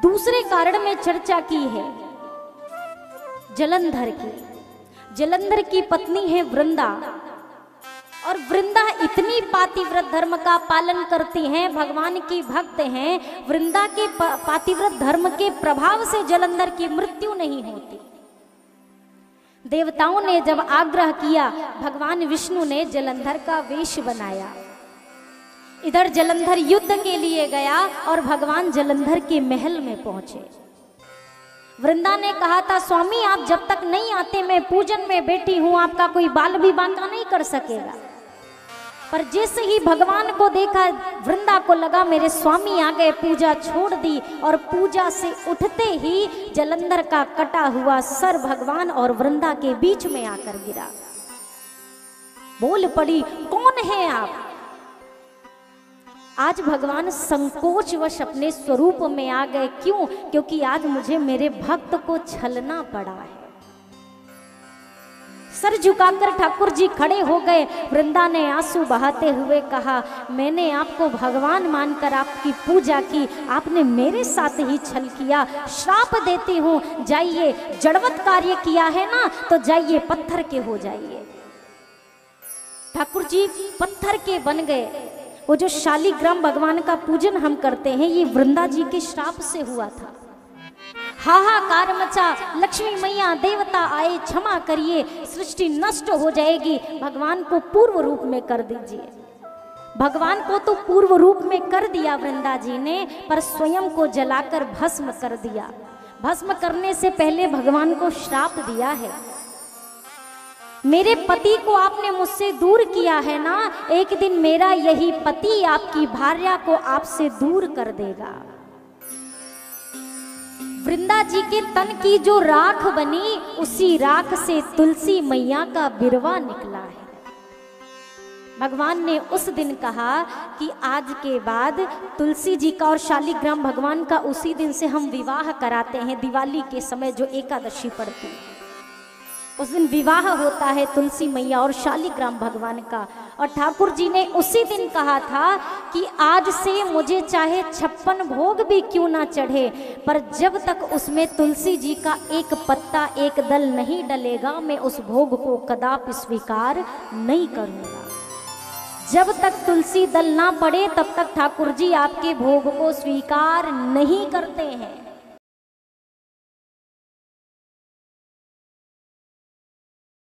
दूसरे कारण में चर्चा की है जलंधर की। जलंधर की पत्नी है वृंदा, और वृंदा इतनी पातिव्रत धर्म का पालन करती हैं, भगवान की भक्त हैं। वृंदा के पातिव्रत धर्म के प्रभाव से जलंधर की मृत्यु नहीं होती। देवताओं ने जब आग्रह किया, भगवान विष्णु ने जलंधर का वेश बनाया। इधर जलंधर युद्ध के लिए गया और भगवान जलंधर के महल में पहुंचे। वृंदा ने कहा था, स्वामी आप जब तक नहीं आते मैं पूजन में बैठी हूं, आपका कोई बाल भी बांका नहीं कर सकेगा। पर जैसे ही भगवान को देखा, वृंदा को लगा मेरे स्वामी आ गए, पूजा छोड़ दी, और पूजा से उठते ही जलंधर का कटा हुआ सर भगवान और वृंदा के बीच में आकर गिरा। बोल पड़ी, कौन है आप? आज भगवान संकोचवश अपने स्वरूप में आ गए। क्यों? क्योंकि आज मुझे मेरे भक्त को छलना पड़ा है। सर झुकाकर ठाकुर जी खड़े हो गए। वृंदा ने आंसू बहाते हुए कहा, मैंने आपको भगवान मानकर आपकी पूजा की, आपने मेरे साथ ही छल किया। श्राप देती हूँ, जाइए, जड़वत कार्य किया है ना, तो जाइए पत्थर के हो जाइए। ठाकुर जी पत्थर के बन गए। वो जो शालिग्राम भगवान का पूजन हम करते हैं, ये वृंदा जी के श्राप से हुआ था। हाहाकार मचा, लक्ष्मी मैया देवता आए, क्षमा करिए, सृष्टि नष्ट हो जाएगी, भगवान को पूर्व रूप में कर दीजिए। भगवान को तो पूर्व रूप में कर दिया वृंदा जी ने, पर स्वयं को जलाकर भस्म कर दिया। भस्म करने से पहले भगवान को श्राप दिया है, मेरे पति को आपने मुझसे दूर किया है ना, एक दिन मेरा यही पति आपकी भार्या को आपसे दूर कर देगा। वृंदा जी के तन की जो राख बनी, उसी राख से तुलसी मैया का बिरवा निकला है। भगवान ने उस दिन कहा कि आज के बाद तुलसी जी का और शालिग्राम भगवान का उसी दिन से हम विवाह कराते हैं। दिवाली के समय जो एकादशी पड़ती है, उस दिन विवाह होता है तुलसी मैया और शालिग्राम भगवान का। और ठाकुर जी ने उसी दिन कहा था कि आज से मुझे चाहे 56 भोग भी क्यों ना चढ़े, पर जब तक उसमें तुलसी जी का एक पत्ता एक दल नहीं डलेगा, मैं उस भोग को कदापि स्वीकार नहीं करूँगा। जब तक तुलसी दल ना पड़े, तब तक ठाकुर जी आपके भोग को स्वीकार नहीं करते हैं।